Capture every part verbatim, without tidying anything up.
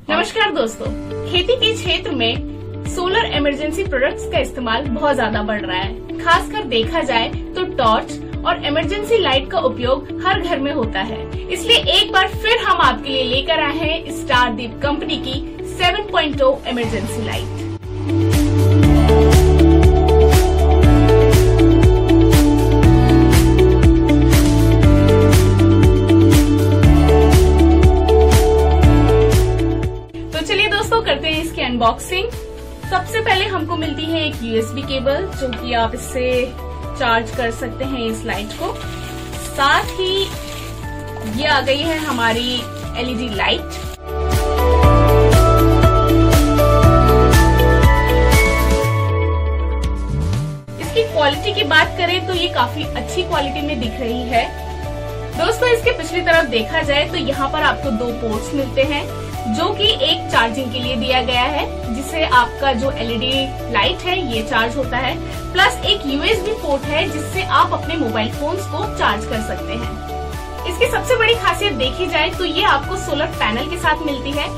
नमस्कार दोस्तों, खेती के क्षेत्र में सोलर इमरजेंसी प्रोडक्ट्स का इस्तेमाल बहुत ज्यादा बढ़ रहा है। खासकर देखा जाए तो टॉर्च और इमरजेंसी लाइट का उपयोग हर घर में होता है। इसलिए एक बार फिर हम आपके लिए लेकर आए हैं स्टारदीप कंपनी की seven point o emergency light. करते हैं इसकी अनबॉक्सिंग। सबसे पहले हमको मिलती है एक यूएसबी केबल, जो कि आप इससे चार्ज कर सकते हैं इस लाइट को। साथ ही ये आ गई है हमारी एलईडी लाइट। इसकी क्वालिटी की बात करें तो ये काफी अच्छी क्वालिटी में दिख रही है। दोस्तों, इसके पिछली तरफ देखा जाए तो यहाँ पर आपको दो पोर्ट्स मिलते हैं, जो कि एक चार्जिंग के लिए दिया गया है, जिससे आपका जो एलईडी लाइट है ये चार्ज होता है। प्लस एक यूएसबी पोर्ट है, जिससे आप अपने मोबाइल फोन्स को चार्ज कर सकते हैं। इसकी सबसे बड़ी खासियत देखी जाए तो ये आपको सोलर पैनल के साथ मिलती है,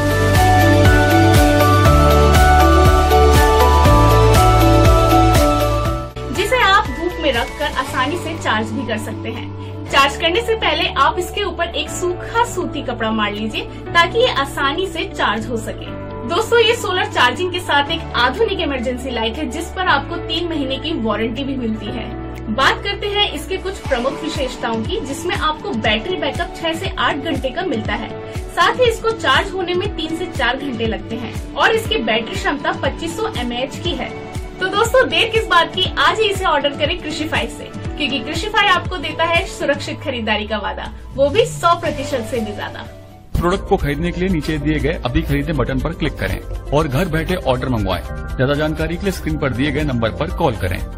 जिसे आप धूप में रखकर आसानी से चार्ज भी कर सकते हैं। चार्ज करने से पहले आप इसके ऊपर एक सूखा सूती कपड़ा मार लीजिए, ताकि ये आसानी से चार्ज हो सके। दोस्तों, ये सोलर चार्जिंग के साथ एक आधुनिक इमरजेंसी लाइट है, जिस पर आपको तीन महीने की वारंटी भी मिलती है। बात करते हैं इसके कुछ प्रमुख विशेषताओं की, जिसमें आपको बैटरी बैकअप छह से आठ घंटे का मिलता है। साथ ही इसको चार्ज होने में तीन से चार घंटे लगते हैं और इसकी बैटरी क्षमता पच्चीस सौ एम ए एच की है। तो दोस्तों, देर किस बात की, आज ही इसे ऑर्डर करें कृषिफाई से, क्योंकि कृषिफाई आपको देता है सुरक्षित खरीदारी का वादा, वो भी सौ प्रतिशत से भी ज्यादा। प्रोडक्ट को खरीदने के लिए नीचे दिए गए अभी खरीदे बटन पर क्लिक करें और घर बैठे ऑर्डर मंगवाएं। ज्यादा जानकारी के लिए स्क्रीन पर दिए गए नंबर पर कॉल करें।